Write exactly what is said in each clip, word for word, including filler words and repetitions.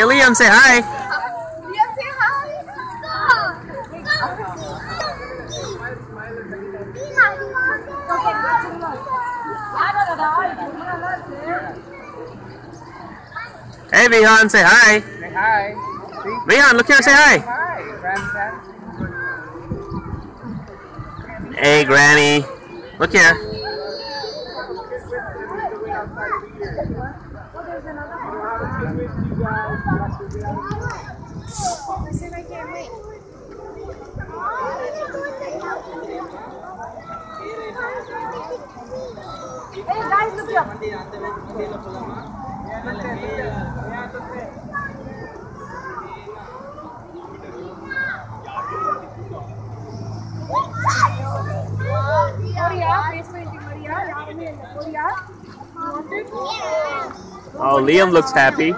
Hey, Liam, say hi. Liam, say hi. Hey, Vihan, say hi. Say hi. Vihan, look here, say hi. Hi, grandson. Hey, Granny. Look here. Listen, I can't wait. Hey guys, look here. Oh, Liam looks happy.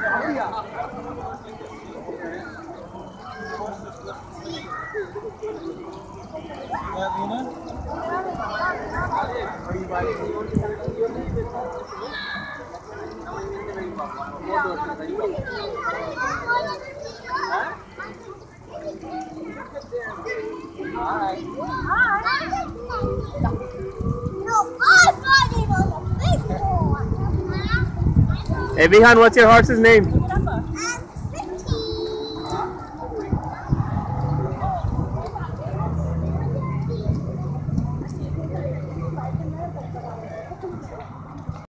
Hey, Vihan, what's your horse's name?